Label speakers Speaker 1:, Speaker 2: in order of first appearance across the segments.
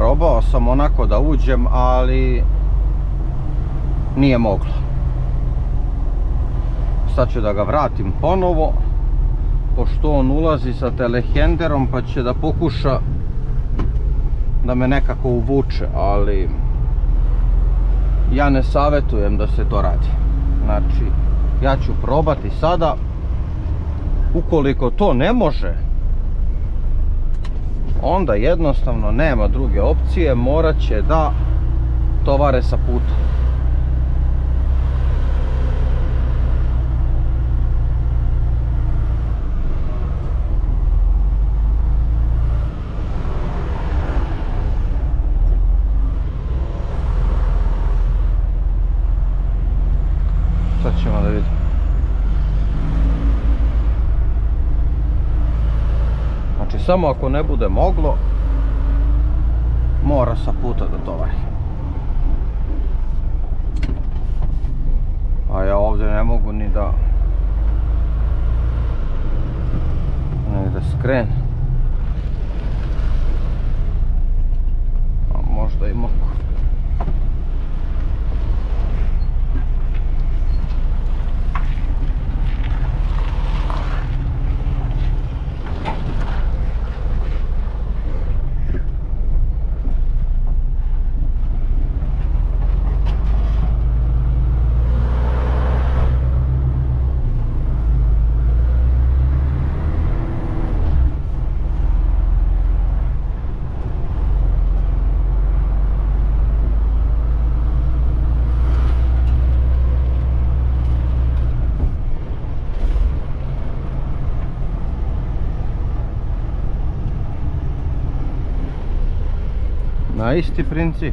Speaker 1: probao sam onako da uđem, ali nije moglo. Sad ću da ga vratim ponovo, pošto on ulazi sa telehenderom, pa će da pokuša da me nekako uvuče, ali ja ne savjetujem da se to radi. Znači, ja ću probati sada. Ukoliko to ne može, onda jednostavno nema druge opcije, morat će da tovare sa puta. Sad ćemo da vidimo. Znači, samo ako ne bude moglo, mora sa puta da tovari. A ja ovdje ne mogu ni da skrenem. A možda i mogu. Na isti princip.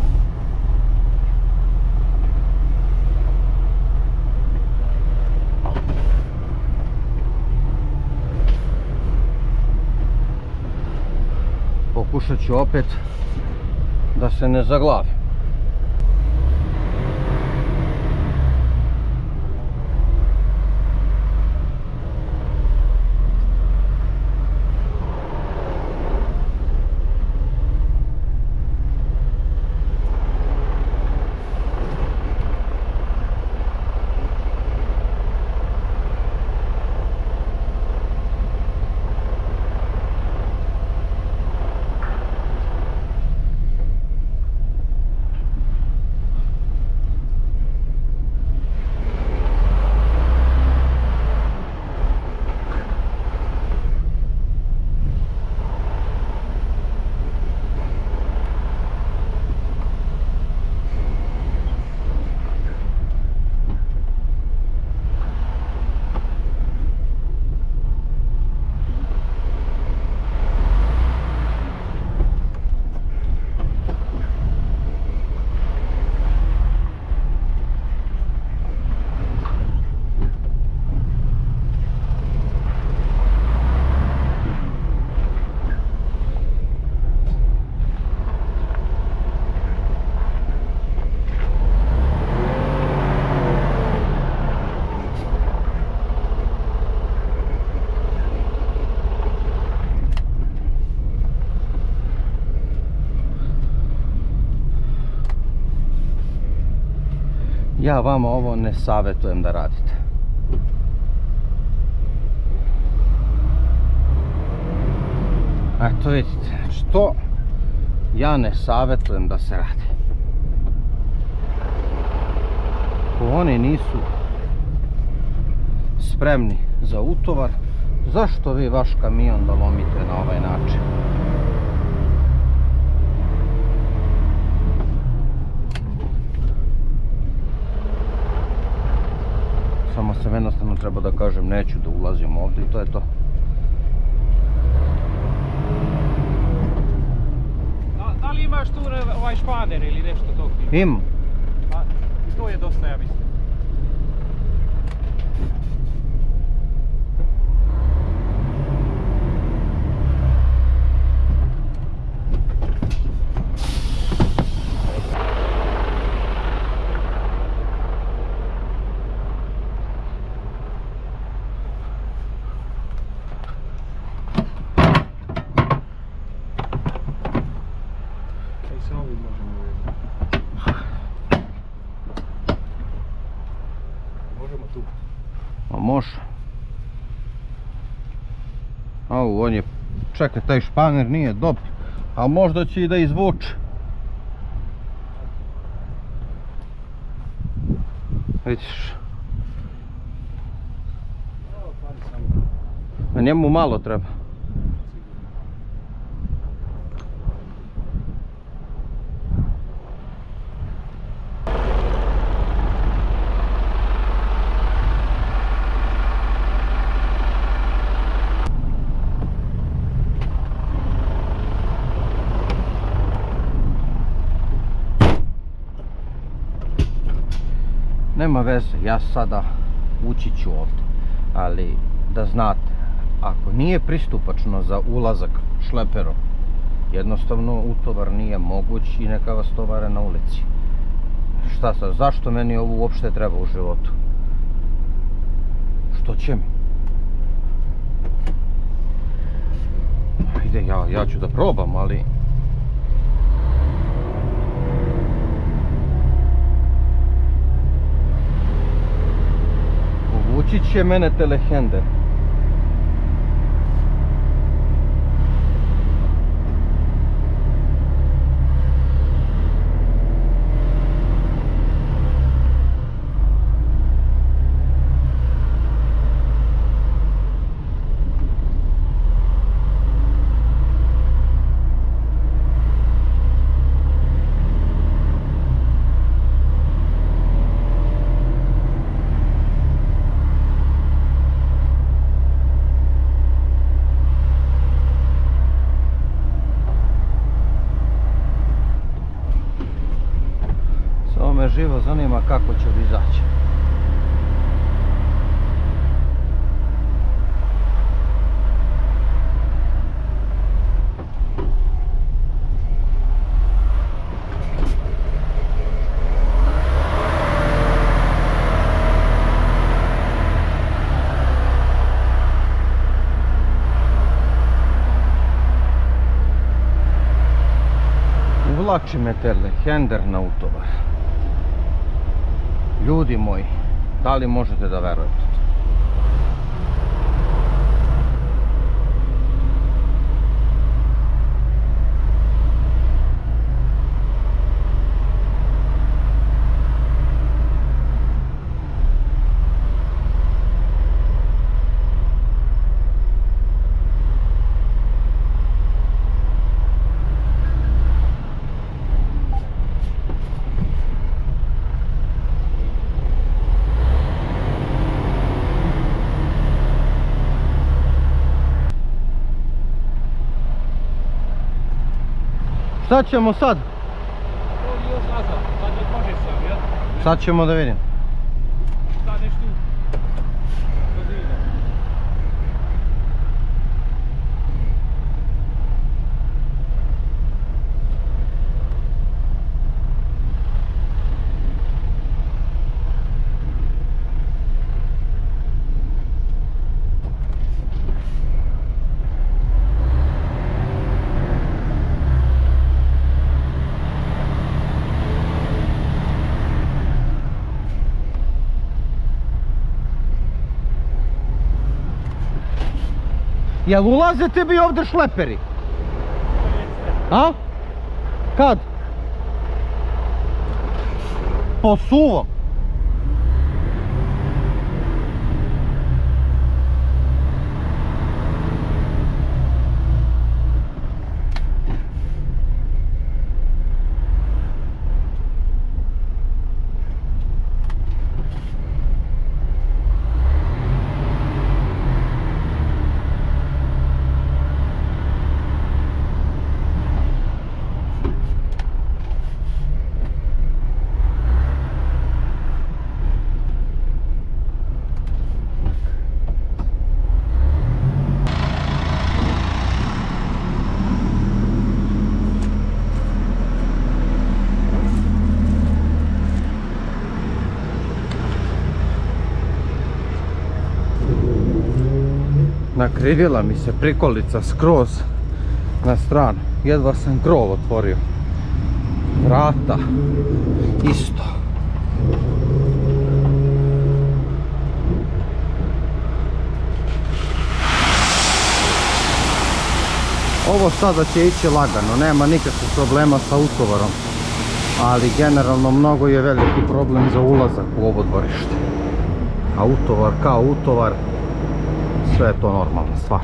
Speaker 1: Pokušat ću opet da se ne zaglavim. Ja vama ovo ne savjetujem da radite. Eto vidite, što ja ne savjetujem da se radi. Ako oni nisu spremni za utovar, zašto vi vaš kamion da lomite na ovaj način? Samo sam jednostavno treba da kažem neću da ulazim ovdje i to je to.
Speaker 2: Da li imaš tu ovaj španer ili nešto tog tipa?
Speaker 1: Imam.
Speaker 2: To je dosta, ja mislim.
Speaker 3: se ovdje možemo vidjeti. Možemo tu.
Speaker 1: A može. Au, on je... Čekaj, taj španer nije dobar. A možda će i da izvuče. Vidiš. A njemu malo treba. Nema veze, ja sada ući ću ovdje, ali da znate, ako nije pristupačno za ulazak šleperom, jednostavno utovar nije moguć i neka vas tovare na ulici. Šta sad, zašto meni ovo uopšte treba u životu? Što će mi? Ajde, ja ću da probam, ali... Uvući će mene telehender. Me živo zanima kako će izaći. Uvlači me telehender na utovar. Ljudi moji, da li možete da verujete? Šta ćemo sad?
Speaker 2: Ovdje još nazad, sad ne možeš sam, jel?
Speaker 1: Sad ćemo da vidim.
Speaker 2: Staneš tu. Do zida.
Speaker 1: Jel ulaze tebi ovdje šleperi? A? Kad? Po suvom? Nakrivila mi se prikolica skroz na stranu. Jedva sam krov otvorio. vrata isto. Ovo sada će ići lagano, nema nikakvih problema sa utovarom, ali generalno mnogo je veliki problem za ulazak u ovo dvorište. A utovar kao utovar, sve je to normalna stvar.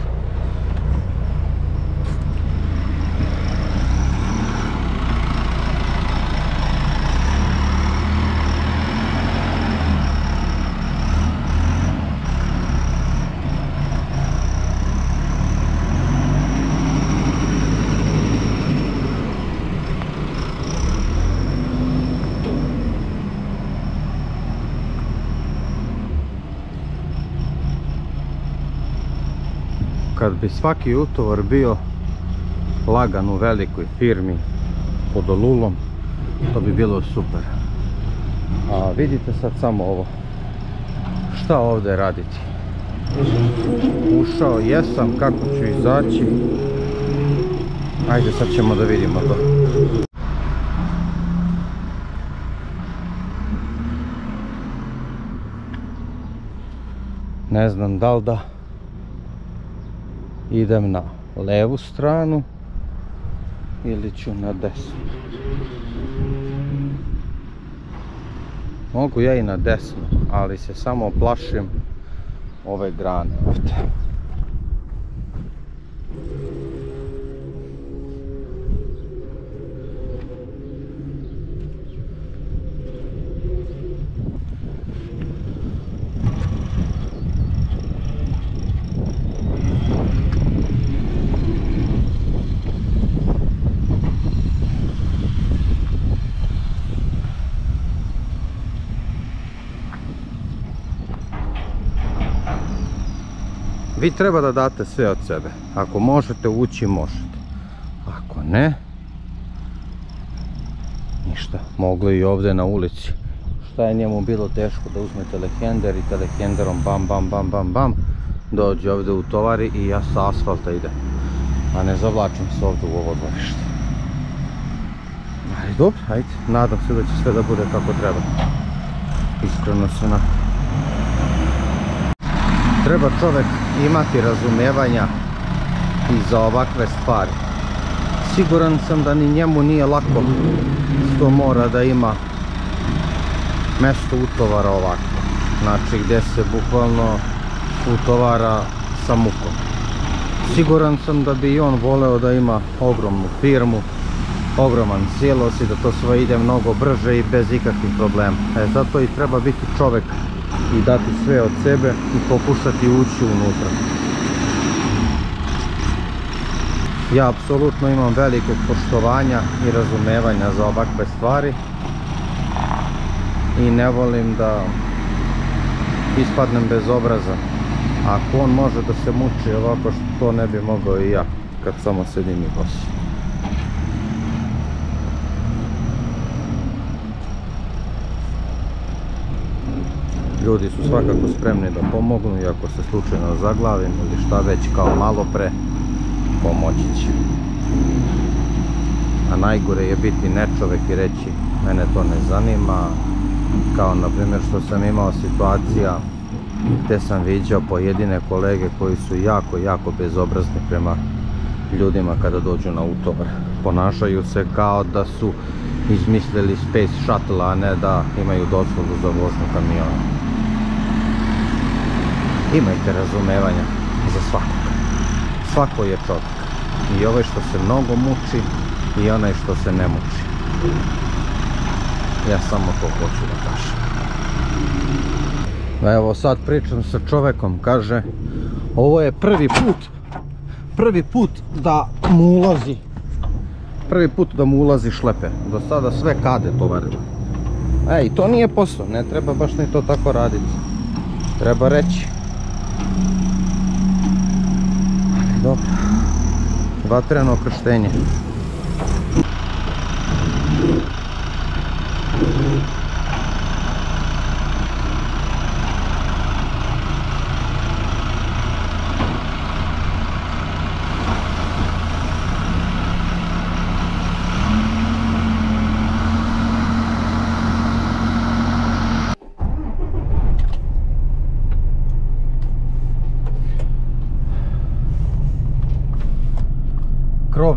Speaker 1: Kad bi svaki utovar bio lagan u velikoj firmi pod olulom, to bi bilo super. A vidite sad samo ovo. Šta ovdje raditi? Ušao jesam, kako ću izaći? Ajde, sad ćemo da vidimo to. Ne znam da li da idem na levu stranu ili ću na desnu. Mogu ja i na desnu, ali se samo plašim ove grane ovdje. Vi treba da date sve od sebe. Ako možete ući, možete. Ako ne, ništa. Mogli i ovdje na ulici. Šta je njemu bilo teško da uzme telehender i telehenderom bam bam bam bam bam dođe ovdje u tovari i ja sa asfalta idem. A ne zavlačim se ovdje u ovo dvorište. Ali dobro, ajde. Nadam se da će sve da bude kako treba. Iskreno se nadam. Treba čovjek imati razumijevanja i za ovakve stvari. Siguran sam da ni njemu nije lako što mora da ima mjesto utovara ovako. Znači gdje se bukvalno utovara sa mukom. Siguran sam da bi i on voleo da ima ogromnu firmu, ogroman silos i da to sve ide mnogo brže i bez ikakvih problema. Zato i treba biti čovjek i dati sve od sebe i pokušati ući unutra. Ja apsolutno imam velikog poštovanja i razumevanja za ovakve stvari i ne volim da ispadnem bez obraza. Ako on može da se muči ovako, što to ne bi mogao i ja kad samo sedim i bosim. Ljudi su svakako spremni da pomognu i ako se slučajno zaglavim ili šta već kao malo pre, pomoći će. A najgore je biti nečovek i reći mene to ne zanima, kao na primjer što sam imao situacija gdje sam viđao pojedine kolege koji su jako bezobrazni prema ljudima kada dođu na utovar. Ponašaju se kao da su izmislili Space Shuttle, a ne da imaju dozvolu za vožnju kamiona. Imajte razumevanja za svakog. Svako je čovjek. I ovaj što se mnogo muči i onaj što se ne muči. Ja samo to hoću da kažem. Evo sad pričam sa čovjekom, kaže ovo je prvi put da mu ulazi šleper. Do sada sve kade tovarilo. Ej, to nije posao, ne treba baš ni to tako raditi. Treba reći. Dobro. Vatreno krštenje.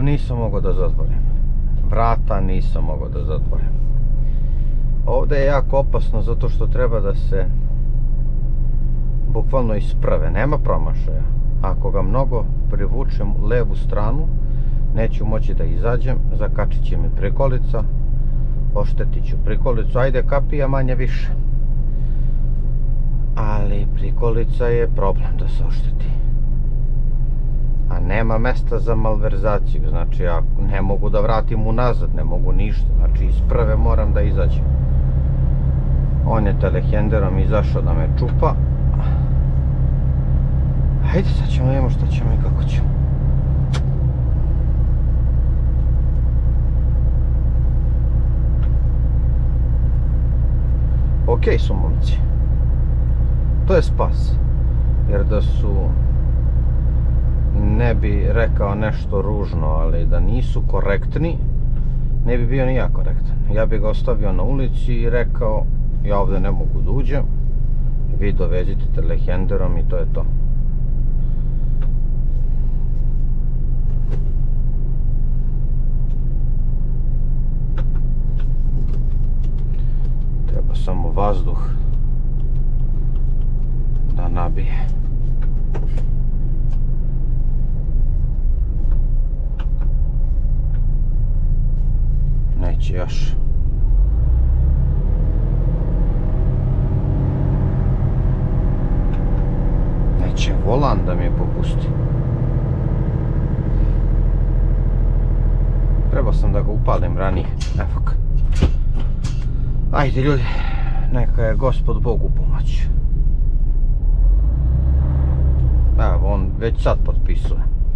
Speaker 1: Rukав nisam mogao da zatvorim. Vrata nisam mogao da zatvorim. Ovdje je jako opasno zato što treba da se bukvalno isprave, nema promašaja. Ako ga mnogo privučem u levu stranu, neću moći da izađem, zakačit će mi prikolica, oštetit ću prikolicu, ajde kapija manje više. Ali prikolica je problem da se ošteti. A nema mesta za malverzaciju, znači ja ne mogu da vratim unazad, ne mogu ništa, znači iz prve moram da izađem. On je telehenderom izašao da me čupa. Hajde, sad ćemo vidimo šta ćemo i kako ćemo. Okej su momci. To je spas. Jer da su, ne bi rekao nešto ružno, ali da nisu korektni, ne bi bio ni ja korektan. Ja bi ga ostavio na ulici i rekao, ja ovdje ne mogu da uđem, vi dovezite telehenderom i to je to. Treba samo vazduh da nabije. Neće još. Neće volan da mi je popusti. Trebao sam da ga upalim ranije. Evo ga. Ajde ljudi, neka je Gospod Bog u pomoć. Evo, on već sad potpisuje.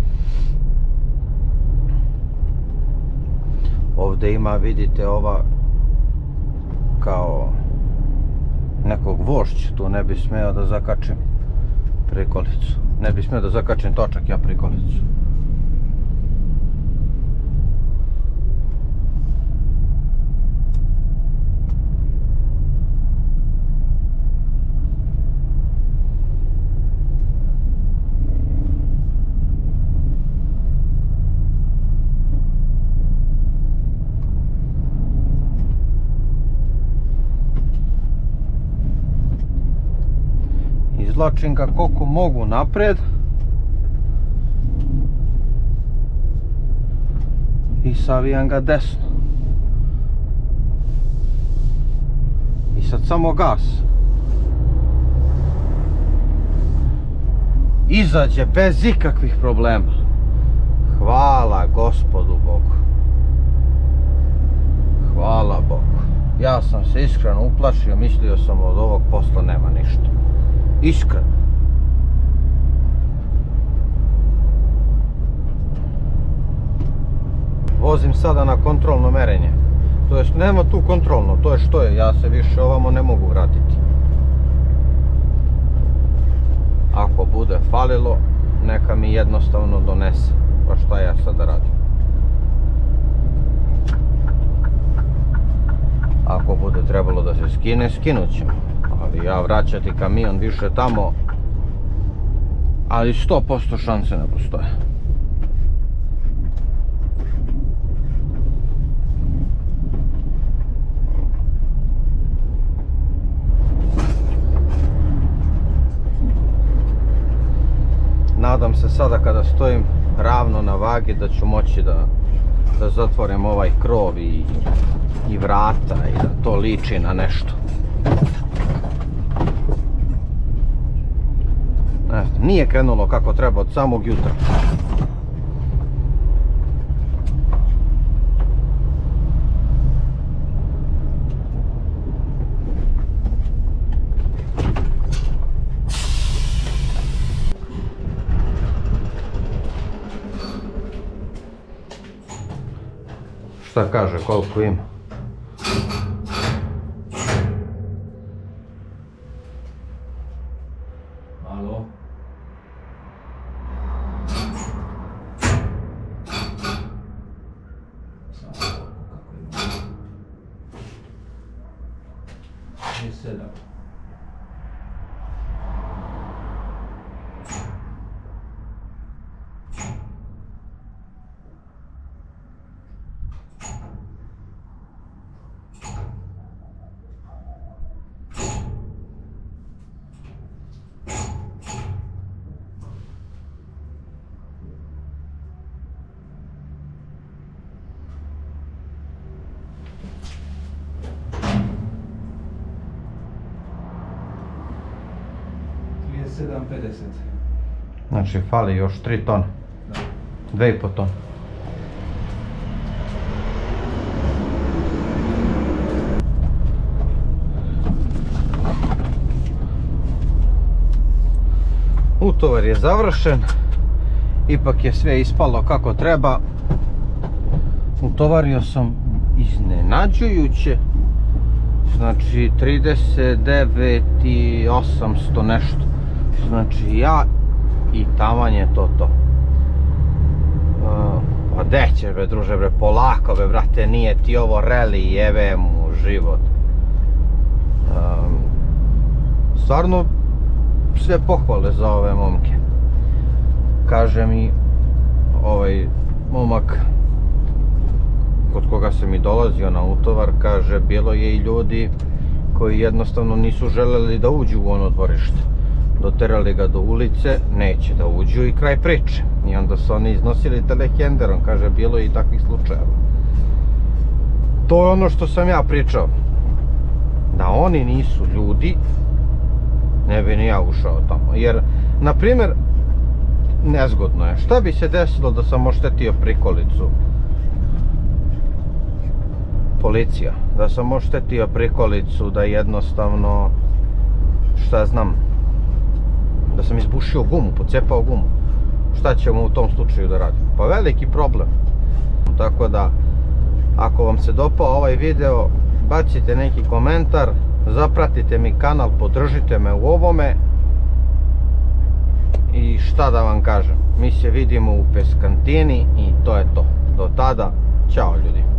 Speaker 1: Ovdje ima, vidite, ova kao nekog vošća, tu ne bi smeo da zakačim prikolicu. Ne bi smeo da zakačim točak ja prikolicu. Izvlačim ga koliko mogu napred i savijam ga desno i sad samo gas, izađe bez ikakvih problema. Hvala Gospodu Bogu, hvala Bogu. Ja sam se iskreno uplašio, mislio sam od ovog posla nema ništa. Iskreno. Vozim sada na kontrolno merenje. To jest nema tu kontrolno, to je što je, ja se više ovamo ne mogu vratiti. Ako bude falilo, neka mi jednostavno donese. Pa šta ja sada radim? Ako bude trebalo da se skine, skinut ćemo. Ali ja vraćati kamion više tamo, ali 100% šanse ne postoje. Nadam se sada kada stojim ravno na vagi da ću moći da zatvorim ovaj krov i vrata i da to liči na nešto. Nije krenulo kako treba od samog jutra. Šta kaže, koliko ima?
Speaker 3: Alo? Kako ima? 7. 7,50.
Speaker 1: Znači fali još 3 tone.
Speaker 3: Da.
Speaker 1: 2,5 tone. Utovar je završen. Ipak je sve ispalo kako treba. Utovario sam iznenađujuće. Znači 39.800 nešto. Znači ja i taman je to. Pa gde ćeš bre druže bre, polako bre brate, nije ti ovo reli, jebe mu život. Stvarno sve pohvale za ove momke. Kaže mi ovaj momak kod koga sam i dolazio na utovar, kaže bilo je i ljudi koji jednostavno nisu želeli da uđu u ono dvorište. Doterali ga do ulice, neće da uđu i kraj priče. I onda su oni iznosili telehenderom, kaže bilo je i takvih slučajeva. To je ono što sam ja pričao. Da oni nisu ljudi, ne bi ni ja ušao tamo. Jer, na primjer, nezgodno je. Šta bi se desilo da sam oštetio prikolicu? Policija. Da sam oštetio prikolicu, da jednostavno, šta znam, da sam izbušio gumu, pocepao gumu. Šta ćemo u tom slučaju da radimo? Pa veliki problem. Tako da, ako vam se dopao ovaj video, bacite neki komentar, zapratite mi kanal, podržite me u ovome. I šta da vam kažem, mi se vidimo u Peskantini i to je to. Do tada, ćao ljudi.